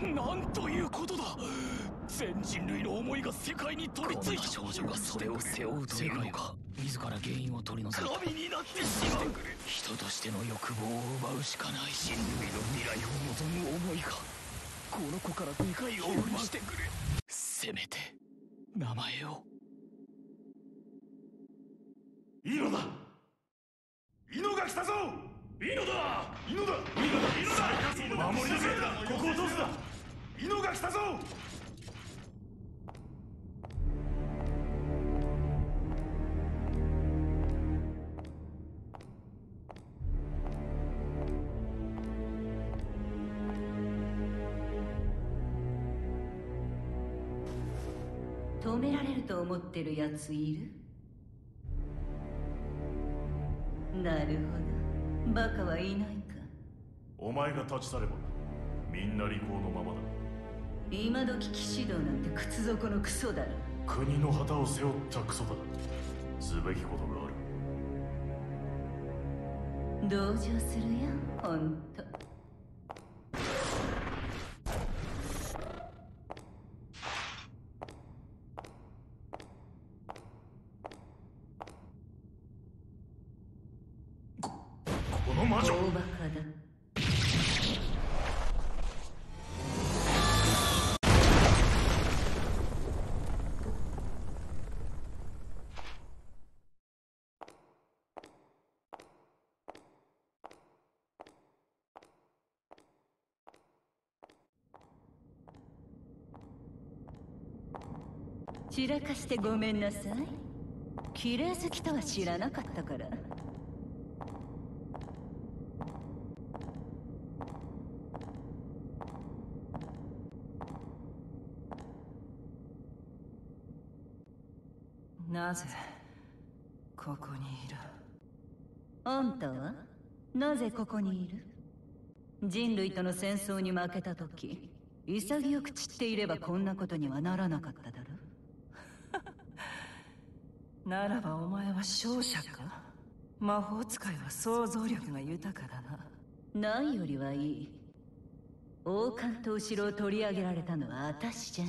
なんということだ。全人類の思いが世界に取り付いた。 少女がそれを背負うというのか。自ら原因を取り除いて神になってしまう。 人としての欲望を奪うしかない。人類の未来を望む思いがこの子からでかいを奪してくれ。せめて名前を。 いいのだ。イノが来たぞ。イノだ。イノだ。イノだ。守り抜け。ここを通すな。イノが来たぞ。 止められると思ってるやついる？なるほど、バカはいないか。 お前が立ち去ればみんな利口のままだ。 今時騎士道なんて靴底のクソだろ。 国の旗を背負ったクソだ。すべきことがある。 同情するよ、ほんと。 この魔女。 大バカだ。散らかしてごめんなさい。綺麗好きとは知らなかったから。 なぜここにいる？ あんたはなぜここにいる？人類との戦争に負けた時、潔く散っていればこんなことにはならなかっただろ。 ならばお前は勝者か？魔法使いは想像力が豊かだな。ないよりはいい。王冠と後ろを取り上げられたのは私じゃない。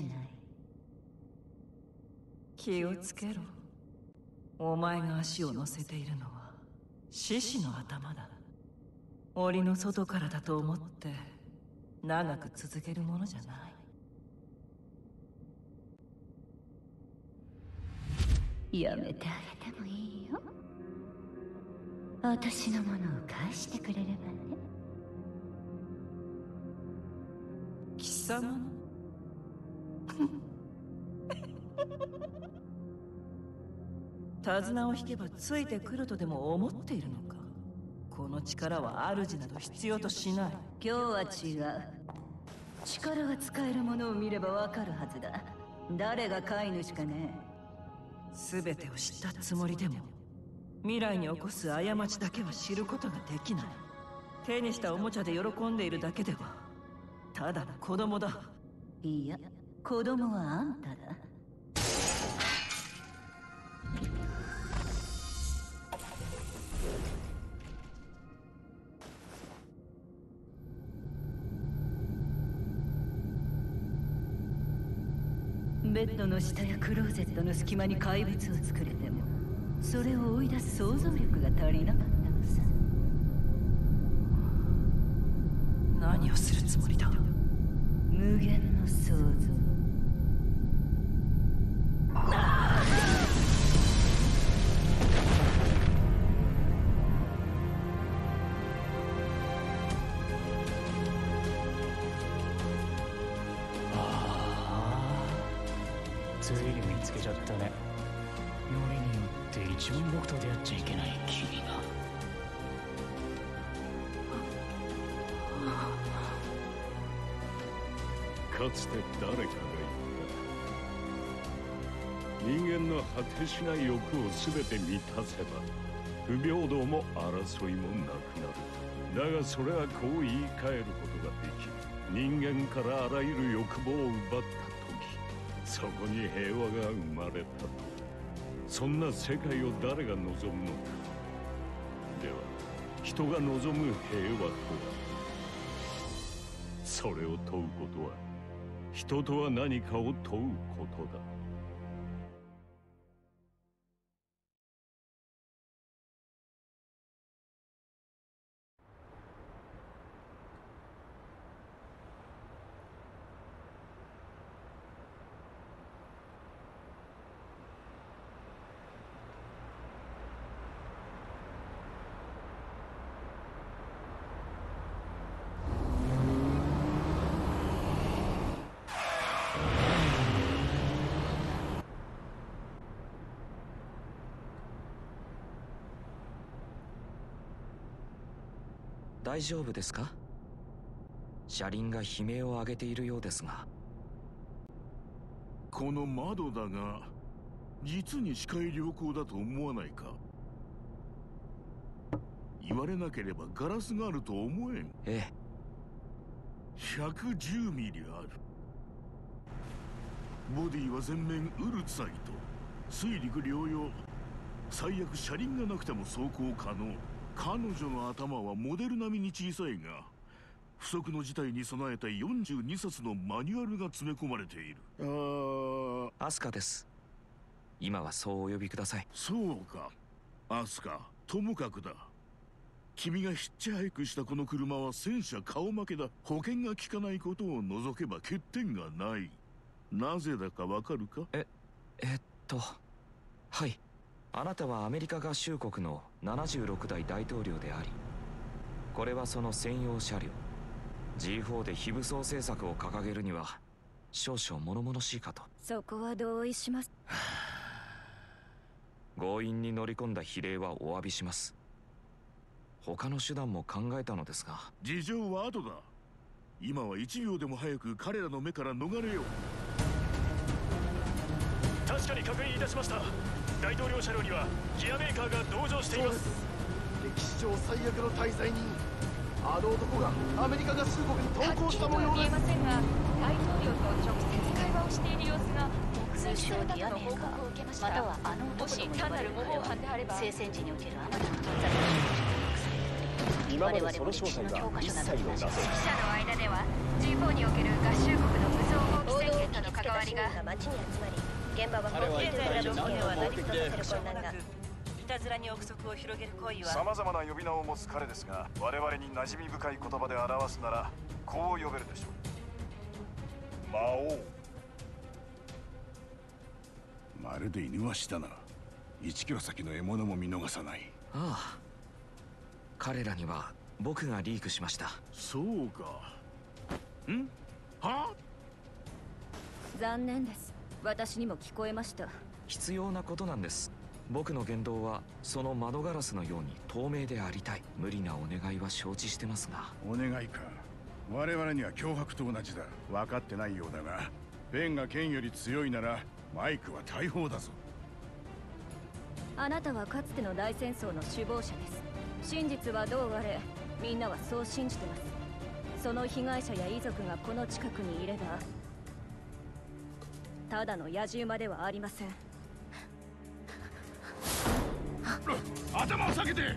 気をつけろ。お前が足を乗せているのは獅子の頭だ。檻の外からだと思って長く続けるものじゃない。 やめてあげてもいいよ。私のものを返してくれればね。 貴様の手綱を引けばついてくるとでも思っているのか？この力は主など必要としない。 今日は違う。力が使えるものを見ればわかるはずだ。誰が飼い主かね。 全てを知ったつもりでも未来に起こす過ちだけは知ることができない。手にしたおもちゃで喜んでいるだけではただの子供だ。 いや、子供はあんただ。ベッドの下やクローゼットの隙間に怪物を作れても、それを追い出す想像力が足りなかったのさ。 何をするつもりだ？ 無限の想像。 ついに見つけちゃったね。よりによって一番僕と出会っちゃいけない君が。 かつて誰かが言った。人間の果てしない欲を全て満たせば不平等も争いもなくなる。だがそれはこう言い換えることができ、人間からあらゆる欲望を奪った時、そこに平和が生まれたと。そんな世界を誰が望むのか。では人が望む平和とは。それを問うことは人とは何かを問うことだ。 大丈夫ですか？車輪が悲鳴を上げているようですが。 この窓だが、実に視界良好だと思わないか？言われなければガラスがあると思えん。 ええ。 110ミリある。ボディは全面ウルツァイト。水陸両用。最悪車輪がなくても走行可能。彼女の頭はモデル並みに小さいが、不測の事態に備えた42冊のマニュアルが詰め込まれている。 アスカです。今はそうお呼びください。 そうか。アスカ、ともかくだ。君がヒッチハイクしたこの車は戦車顔負けだ。保険が効かないことを除けば欠点がない。なぜだかわかるか？ はい。あなたはアメリカ合衆国の76代大統領であり、これはその専用車両。G4 で非武装政策を掲げるには少々物々しいかと。 そこは同意します。 強引に乗り込んだ非礼はお詫びします。他の手段も考えたのですが。 事情は後だ。今は1秒でも早く彼らの目から逃れよう。 確かに確認いたしました。大統領車両にはギアメーカーが同乗しています。 歴史上最悪の滞在人、あの男がアメリカ合衆国に投降した模様です。 はっきりとは言えませんが、大統領と直接会話をしている様子が目撃されたとの報告を受けました。 またはあのもし単なる模倣犯であれば、 聖戦時におけるあなたの犯罪の今までその正体が一切の謎。 記者の間では G4 における合衆国の武装放棄宣言との関わりが。 街に集まり、現場は彼は一体何の目的で？ いたずらに憶測を広げる行為は様々な呼び名を持つ彼ですが、我々に馴染み深い言葉で表すならこう呼べるでしょう。魔王。 まるで犬足だな。1キロ先の獲物も見逃さない。 ああ、彼らには僕がリークしました。 そうか。ん？は？ 残念です。私にも聞こえました。 必要なことなんです。僕の言動はその窓ガラスのように透明でありたい。無理なお願いは承知してますが。 お願いか。我々には脅迫と同じだ。分かってないようだが、ベンが剣より強いならマイクは大砲だぞ。 あなたはかつての大戦争の首謀者です。真実はどうあれ、みんなはそう信じてます。その被害者や遺族がこの近くにいれば、ただの野じ馬ではありません。 頭を下げて。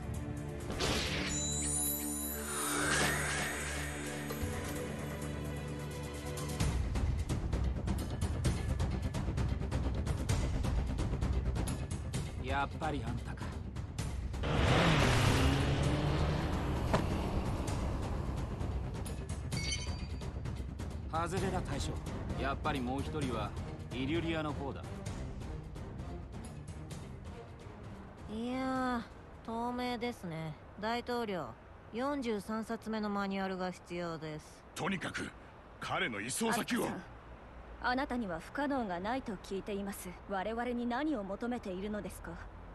やっぱりあんたか。外れだ大将。やっぱりもう一人はイリュリアの方だ。 いやー、透明ですね。大統領、43冊目のマニュアルが必要です。 とにかく彼の移送先を。 あなたには不可能がないと聞いています。我々に何を求めているのですか？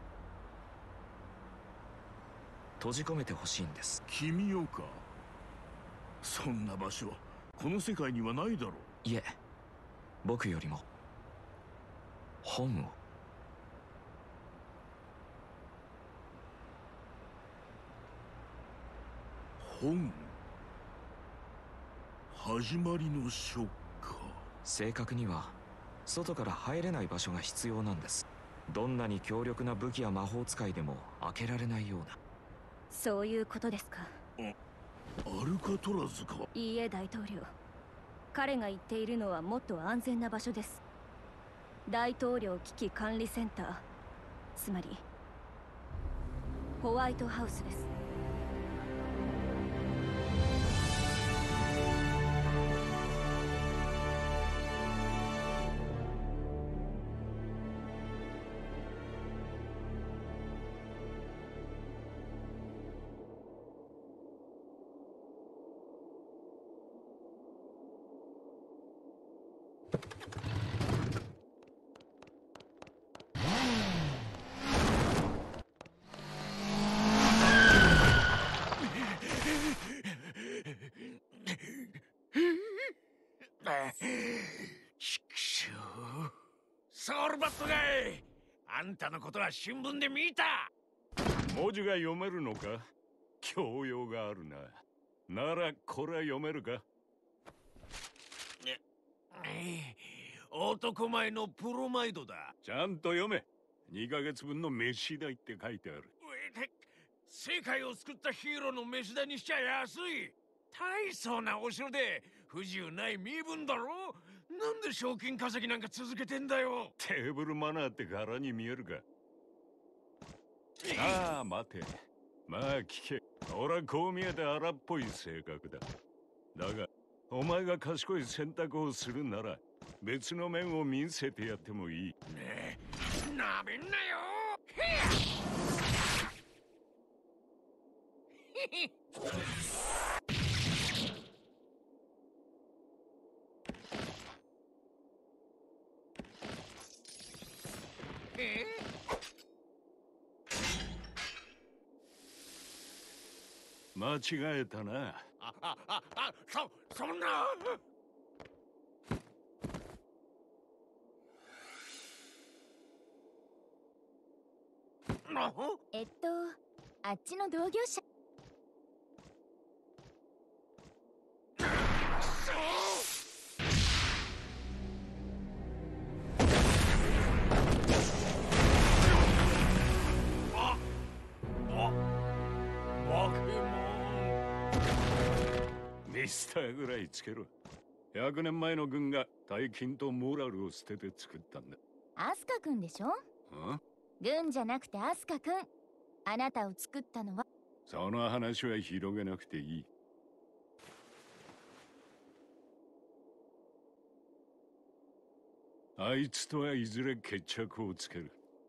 閉じ込めてほしいんです。 君よか。そんな場所この世界にはないだろう。 いえ、僕よりも本を。 本？始まりの書か。 正確には外から入れない場所が必要なんです。どんなに強力な武器や魔法使いでも開けられないような。 そういうことですか？ アルカトラズか？ いいえ、大統領。 彼が言っているのはもっと安全な場所です。大統領危機管理センター、つまりホワイトハウスです。 ソウルバットがい、あんたのことは新聞で見た。 文字が読めるのか？教養があるな。ならこれは読めるか？ 男前のプロマイドだ。 ちゃんと読め。2ヶ月分の飯代って書いてある。 世界を救ったヒーローの飯代にしちゃ安い。大層なお城で不自由ない身分だろ。なんで賞金稼ぎなんか続けてんだよ。 テーブルマナーって柄に見えるか？ああ、待て。まあ聞け。俺はこう見えて荒っぽい性格だ。だがお前が賢い選択をするなら別の面を見せてやってもいい。 ねえ、なめんなよ。 間違えたな。 そんな。 あっちの同業者。 ミスターぐらいつけろ。100年前の軍が大金とモラルを捨てて作ったんだ。 アスカ君でしょ？軍じゃなくてアスカ君。あなたを作ったのは。 その話は広げなくていい。あいつとはいずれ決着をつける。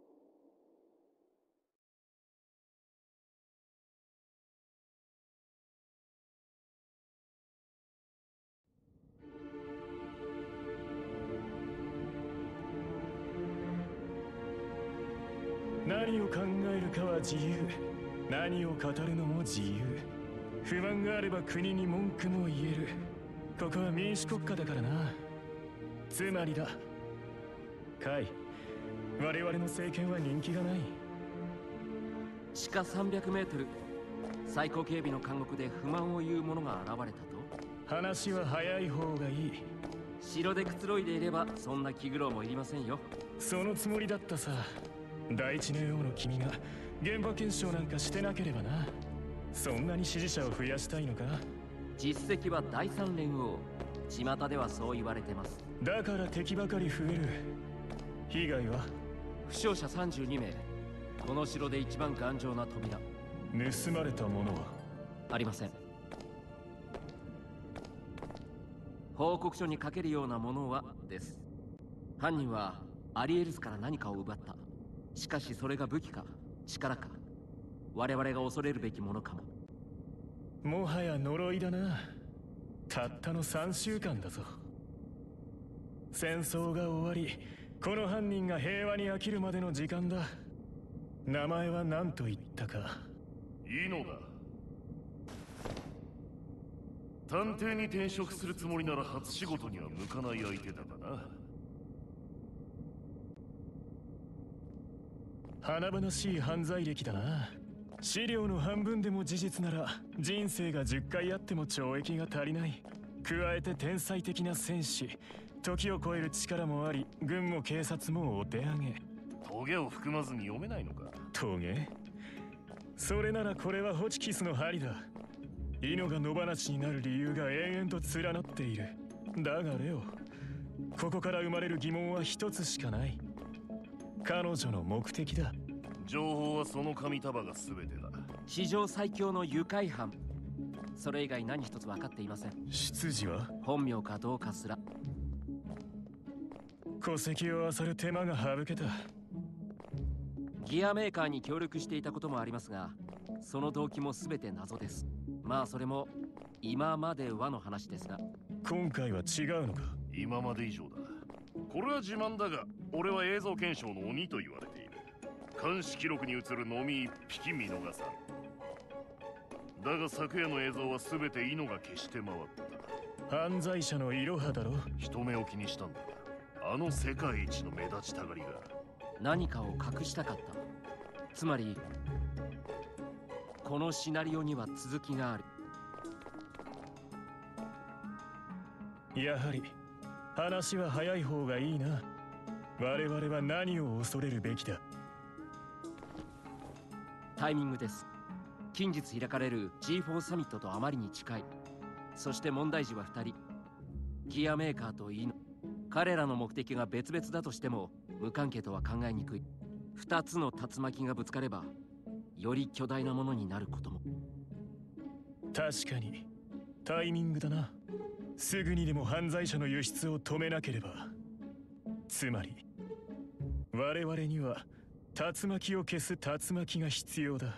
何を考えるかは自由。何を語るのも自由。不満があれば国に文句も言える。ここは民主国家だからな。つまりだ、カイ、我々の政権は人気がない。 地下300メートル、最高警備の監獄で不満を言う者が現れたと。 話は早い方がいい。 城でくつろいでいればそんな気苦労もいりませんよ。 そのつもりだったさ。第一のようの君が現場検証なんかしてなければな。そんなに支持者を増やしたいのか？ 実績は第三連合、巷ではそう言われてます。 だから敵ばかり増える。被害は？ 負傷者32名。この城で一番頑丈な扉。 盗まれたものは？ ありません。報告書に書けるようなものはです。犯人はアリエルスから何かを奪った。しかしそれが武器か力か、我々が恐れるべきものかも。 もはや呪いだな。たったの3週間だぞ。戦争が終わり、この犯人が平和に飽きるまでの時間だ。名前は何と言ったか？ いいのだ。探偵に転職するつもりなら初仕事には向かない相手だがな。 華々しい犯罪歴だな。資料の半分でも事実なら人生が10回あっても懲役が足りない。加えて天才的な戦士、時を超える力もあり、軍も警察もお手上げ。 トゲを含まずに読めないのか？ トゲ？それならこれはホチキスの針だ。イノが野放しになる理由が延々と連なっている。 だがレオ、ここから生まれる疑問は一つしかない。彼女の目的だ。 情報はその紙束が全てだ。 史上最強の愉快犯。それ以外何一つ分かっていません。 出自は本名かどうかすら。 戸籍を漁る手間が省けた。 ギアメーカーに協力していたこともありますが、その動機も全て謎です。まあそれも今まではの話ですが。 今回は違うのか。 今まで以上だ。これは自慢だが、俺は映像検証の鬼と言われている。監視記録に映るのみ一匹見逃さん。だが昨夜の映像は全てイノが消して回った。 犯罪者のイロハだろ。 人目を気にしたんだ。あの世界一の目立ちたがりが何かを隠したかった。つまりこのシナリオには続きがある。 やはり話は早い方がいいな。我々は何を恐れるべきだ。 タイミングです。近日開かれる G4 サミットとあまりに近い。そして問題児は2人。ギアメーカーとイノ。彼らの目的が別々だとしても無関係とは考えにくい。2つの竜巻がぶつかればより巨大なものになることも。 確かにタイミングだな。すぐにでも犯罪者の輸出を止めなければ。つまり我々には竜巻を消す竜巻が必要だ。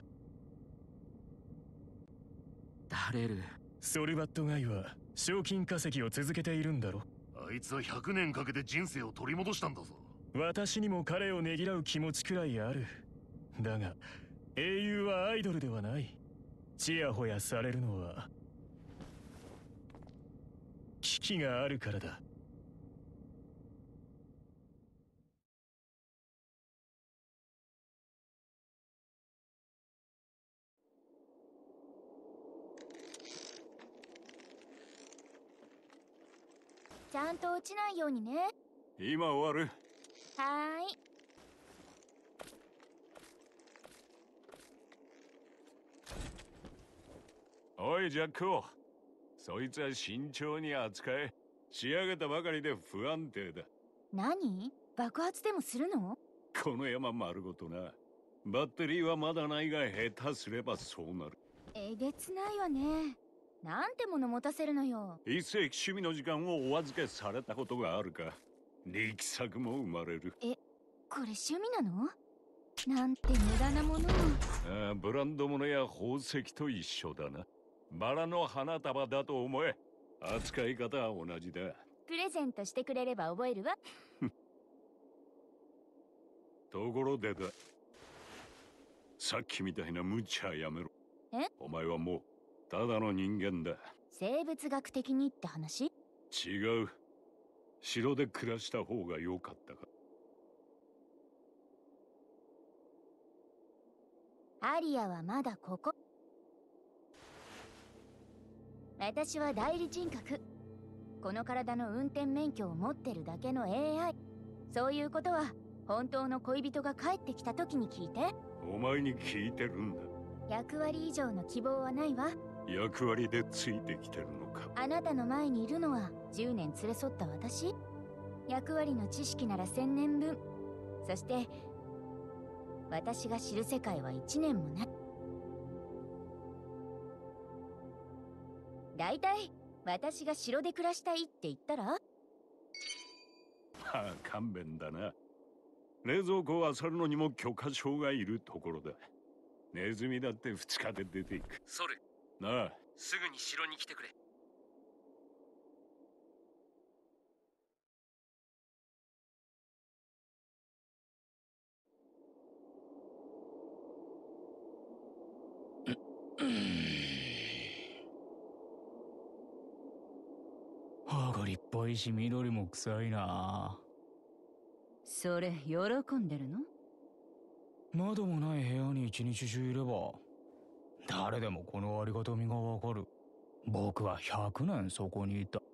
ダレル。 ソルバットガイは賞金稼ぎを続けているんだろ。 あいつは100年かけて人生を取り戻したんだぞ。 私にも彼をねぎらう気持ちくらいある。だが英雄はアイドルではない。ちやほやされるのは危機があるからだ。 ちゃんと落ちないようにね。 今終わる。 はーい。 おいジャックを、そいつは慎重に扱え。仕上げたばかりで不安定だ。 何？爆発でもするの？ この山丸ごとな。バッテリーはまだないが下手すればそうなる。 えげつないわね。なんてもの持たせるのよ。 一世紀趣味の時間をお預けされたことがあるか。力作も生まれる。 え、これ趣味なの？なんて無駄なものを。 ああ、ブランド物や宝石と一緒だな。バラの花束だと思え。扱い方は同じだ。 プレゼントしてくれれば覚えるわ。 ところでだ。さっきみたいな無茶やめろ。 え？ お前はもうただの人間だ。 生物学的にって話？ 違う。城で暮らした方が良かったか。 アリアはまだここ。私は代理人格。この体の運転免許を持ってるだけの AI。そういうことは本当の恋人が帰ってきた時に聞いて。 お前に聞いてるんだ。 役割以上の希望はないわ。 役割でついてきてるのか。 あなたの前にいるのは10年連れ添った私。役割の知識なら1000年分。そして私が知る世界は1年もない。だいたい私が城で暮らしたいって言ったら？ はあ、勘弁だな。冷蔵庫を漁るのにも許可証がいるところだ。ネズミだって2日で出ていく。 ソル。 なあ。 すぐに城に来てくれ。 歯が立派いし緑も臭いな。 それ喜んでるの？ 窓もない部屋に一日中いれば誰でもこのありがたみがわかる。僕は100年そこにいた。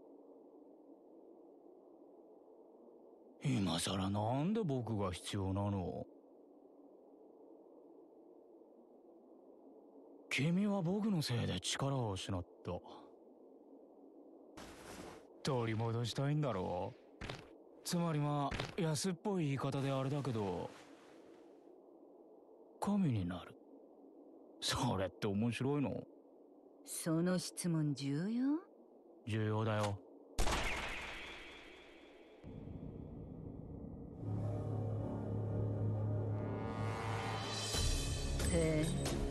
今さらなんで僕が必要なの？君は僕のせいで力を失った。 取り戻したいんだろう。つまりまあ安っぽい言い方であれだけど、神になる。それって面白いの？ その質問重要？ 重要だよ。 へえ。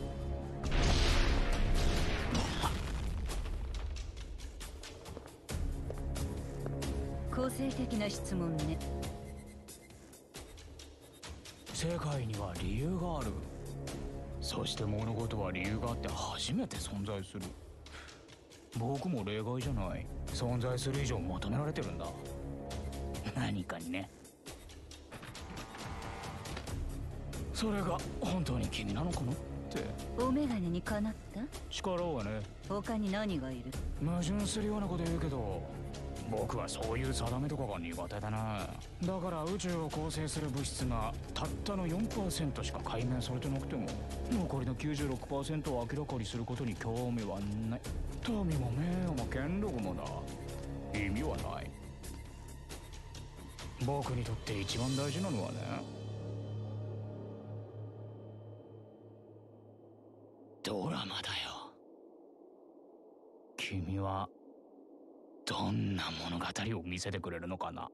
個性的な質問ね。 世界には理由がある。そして物事は理由があって初めて存在する。僕も例外じゃない。存在する以上求められてるんだ。何かにね。それが本当に君なのかなって。 お眼鏡にかなった？ 力はね。 他に何がいる？ 矛盾するようなこと言うけど、僕はそういう定めとかが苦手だな。だから宇宙を構成する物質がたったの 4% しか解明されてなくても、残りの 96% を明らかにすることに興味はない。富も名誉も権力もだ。意味はない。僕にとって一番大事なのはね、ドラマだよ。君はどんな物語を見せてくれるのかな。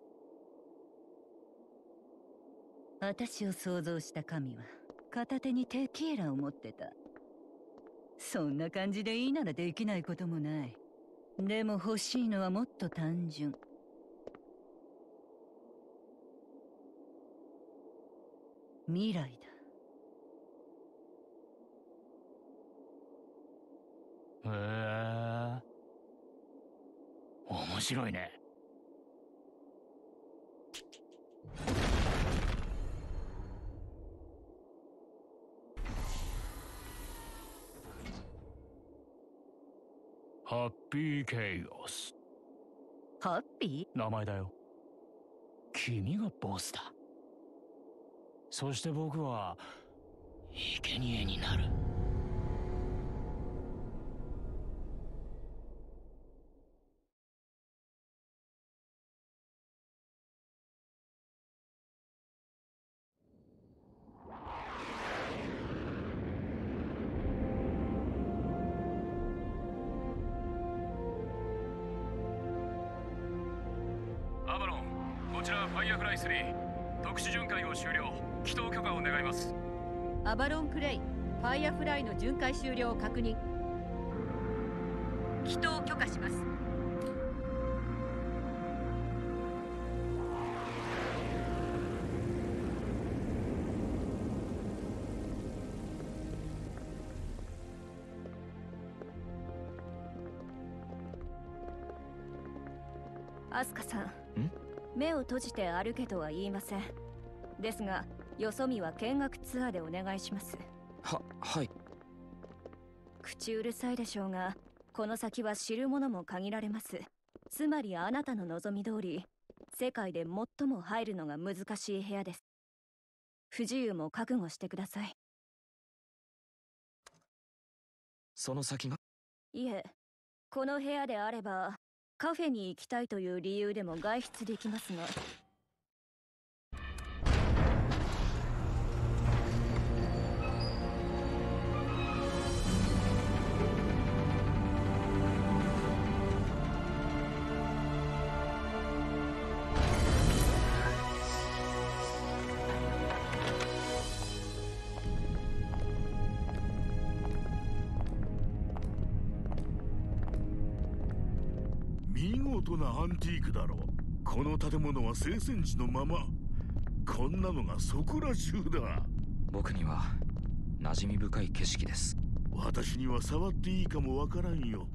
私を想像した神は片手にテキーラを持ってた。そんな感じでいいならできないこともない。でも欲しいのはもっと単純。未来だ。 へえ、面白いね。ハッピーケイオス。 ハッピー？名前だよ。君がボスだ。そして僕は生贄になる。 アバロン、こちらファイアフライ3、特殊巡回を終了。起動許可を願います。 アバロンクレイ、ファイアフライの巡回終了を確認。起動許可します。 アスカさん、目を閉じて歩けとは言いません。ですが、よそ見は見学ツアーでお願いします。 はい。 口うるさいでしょうが、この先は知る者も限られます。つまりあなたの望み通り、世界で最も入るのが難しい部屋です。不自由も覚悟してください。 その先が？ いえ、この部屋であればカフェに行きたいという理由でも外出できますが。 見事なアンティークだろう。この建物は聖戦地のまま。こんなのがそこら中だ。 僕には馴染み深い景色です。 私には触っていいかもわからんよ。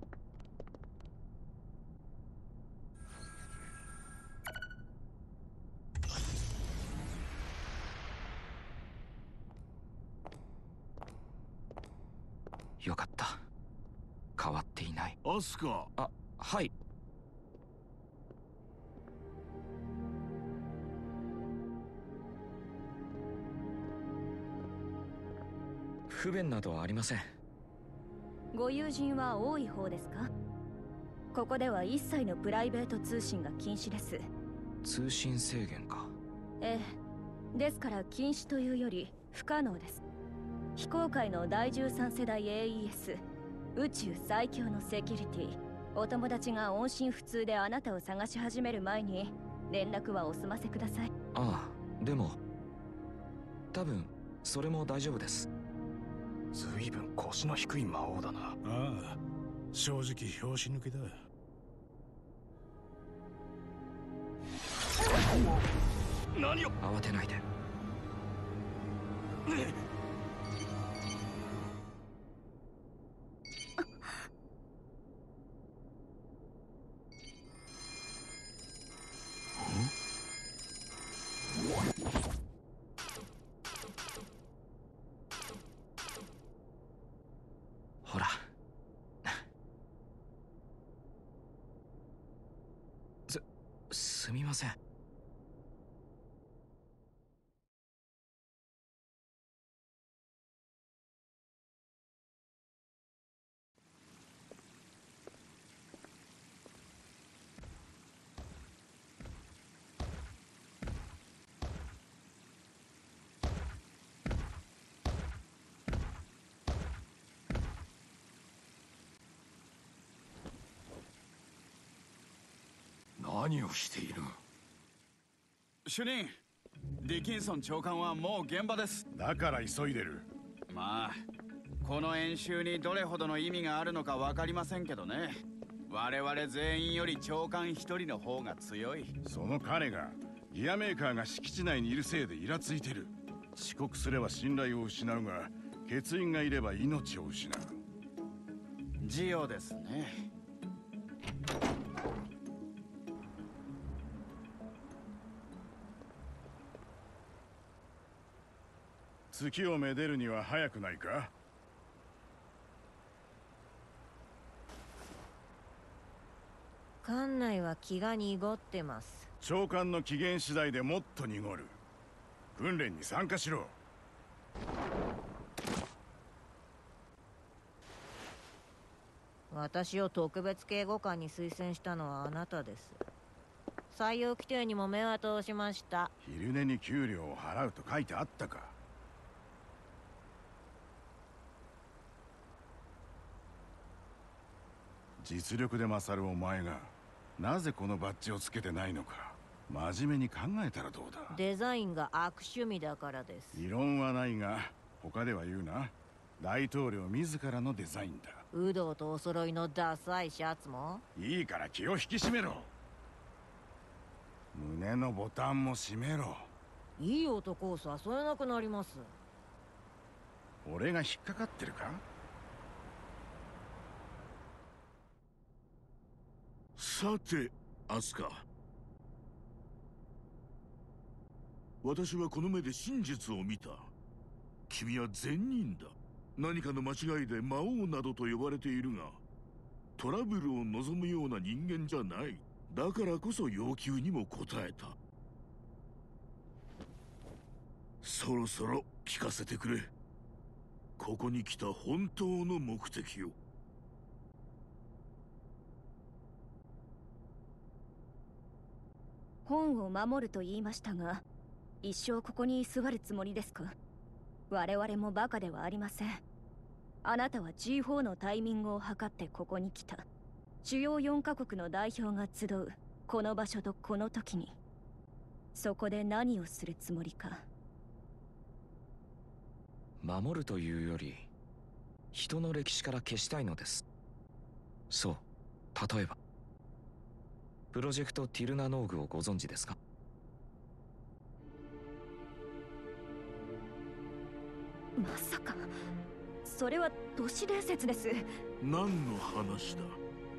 よかった。変わっていない。 アスカ。 はい。不便などはありません。 ご友人は多い方ですか？ ここでは一切のプライベート通信が禁止です。 通信制限か。 ええ、ですから禁止というより不可能です。非公開の第13世代 AES 宇宙最強のセキュリティ、お友達が音信不通であなたを探し始める前に連絡はお済ませください。 ああ、でも多分それも大丈夫です。 ずいぶん腰の低い魔王だな。 ああ、正直拍子抜けだ。 何を。 慌てないで。ほらすみません。 何をしている？ 主任、ディキンソン長官はもう現場です。 だから急いでる。 まあこの演習にどれほどの意味があるのか分かりませんけどね。我々全員より長官一人の方が強い。 その彼がギアメーカーが敷地内にいるせいでイラついてる。遅刻すれば信頼を失うが、欠員がいれば命を失う。 ジオですね。 月をめでるには早くないか？ 館内は気が濁ってます。 長官の機嫌次第でもっと濁る。訓練に参加しろ。 私を特別警護官に推薦したのはあなたです。採用規定にも目は通しました。 昼寝に給料を払うと書いてあったか？実力で勝るお前がなぜこのバッジをつけてないのか、真面目に考えたらどうだ。 デザインが悪趣味だからです。 異論はないが他では言うな。大統領自らのデザインだ。 有働とお揃いのダサいシャツもいいから気を引き締めろ。胸のボタンも閉めろ。 いい男を誘えなくなります。 俺が引っかかってるか？ さて、アスカ。私はこの目で真実を見た。君は善人だ。何かの間違いで魔王などと呼ばれているが、トラブルを望むような人間じゃない。だからこそ要求にも応えた。そろそろ聞かせてくれ。ここに来た本当の目的を。 本を守ると言いましたが、一生ここに居座るつもりですか？我々もバカではありません。あなたは G4 のタイミングを測ってここに来た。主要4カ国の代表が集うこの場所とこの時に、そこで何をするつもりか。 守るというより人の歴史から消したいのです。そう、例えばプロジェクトティルナノーグをご存知ですか？ まさかそれは都市伝説です。 何の話だ？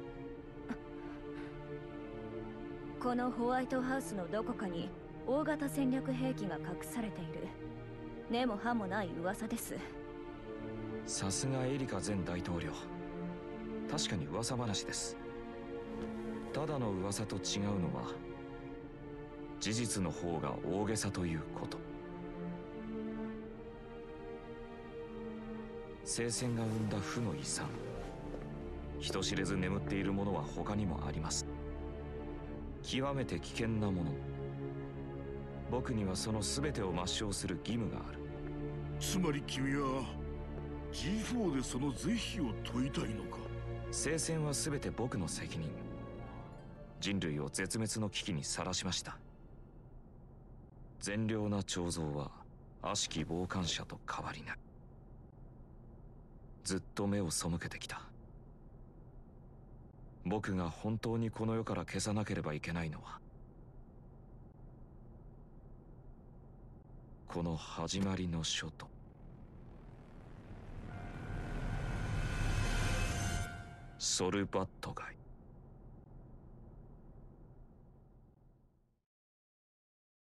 このホワイトハウスのどこかに大型戦略兵器が隠されている。根も葉もない噂です。 さすがエリカ前大統領。確かに噂話です。ただの噂と違うのは事実の方が大げさということ。聖戦が生んだ負の遺産、 人知れず眠っているものは他にもあります。極めて危険なもの。僕にはその全てを抹消する義務がある。 つまり君は G4 でその是非を問いたいのか。 聖戦は全て僕の責任。人類を絶滅の危機にさらしました。善良な彫像は悪しき傍観者と変わりない。ずっと目を背けてきた。僕が本当にこの世から消さなければいけないのは、この始まりの書とソルバットガイ。